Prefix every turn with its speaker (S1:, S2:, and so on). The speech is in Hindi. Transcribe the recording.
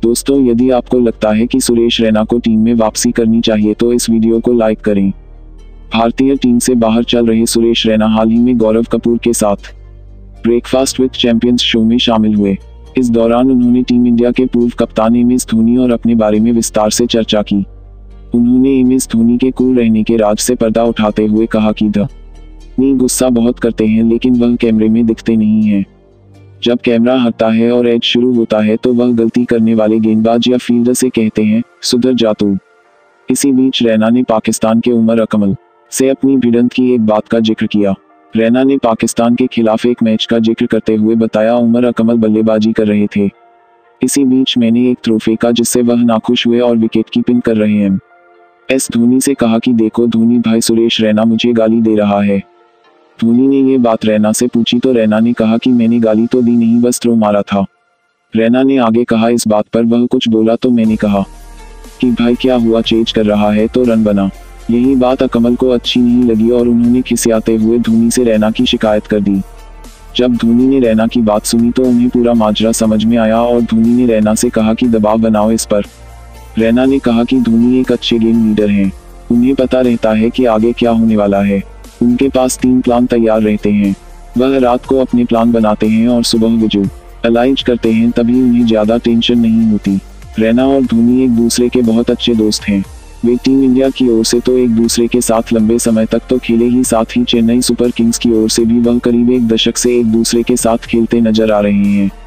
S1: दोस्तों, यदि आपको लगता है कि सुरेश रैना को टीम में वापसी करनी चाहिए तो इस वीडियो को लाइक करें। भारतीय टीम से बाहर चल रहे सुरेश रैना हाल ही में गौरव कपूर के साथ ब्रेकफास्ट विद चैंपियंस शो में शामिल हुए। इस दौरान उन्होंने टीम इंडिया के पूर्व कप्तान एमएस धोनी और अपने बारे में विस्तार से चर्चा की। उन्होंने एमएस धोनी के कूल रहने के राज से पर्दा उठाते हुए कहा कि धोनी गुस्सा बहुत करते हैं लेकिन वह कैमरे में दिखते नहीं हैं। जब कैमरा हटता है और एड शुरू होता है तो वह गलती करने वाले गेंदबाज या फील्डर से कहते हैं, सुधर जा तू। इसी बीच रैना ने पाकिस्तान के उमर अकमल से अपनी भिड़ंत की एक बात का जिक्र किया। रैना ने पाकिस्तान के खिलाफ एक मैच का जिक्र करते हुए बताया, उमर अकमल बल्लेबाजी कर रहे थे। इसी बीच मैंने एक थ्रो फेंका जिससे वह नाखुश हुए और विकेट कीपिंग कर रहे हैं। एस धोनी से कहा कि देखो धोनी भाई, सुरेश रैना मुझे गाली दे रहा है। धोनी ने ये बात रैना से पूछी तो रैना ने कहा कि मैंने गाली तो दी नहीं, बस थ्रो मारा था। रैना ने आगे कहा, इस बात पर वह कुछ बोला तो मैंने कहा कि भाई क्या हुआ, चेज कर रहा है तो रन बना। यही बात अकमल को अच्छी नहीं लगी और उन्होंने खिसियाते हुए धोनी से रैना की शिकायत कर दी। जब धोनी ने रैना की बात सुनी तो उन्हें पूरा माजरा समझ में आया और धोनी ने रैना से कहा कि दबाव बनाओ इस पर। रैना ने कहा कि धोनी एक अच्छे गेम लीडर हैं, उन्हें पता रहता है कि आगे क्या होने वाला है। उनके पास 3 प्लान तैयार रहते हैं। वह रात को अपने प्लान बनाते हैं और सुबह विजुअलाइज करते हैं, तभी उन्हें ज्यादा टेंशन नहीं होती। रैना और धोनी एक दूसरे के बहुत अच्छे दोस्त हैं। वे टीम इंडिया की ओर से तो एक दूसरे के साथ लंबे समय तक तो खेले ही, साथ ही चेन्नई सुपर किंग्स की ओर से भी वह करीब 1 दशक से एक दूसरे के साथ खेलते नजर आ रहे हैं।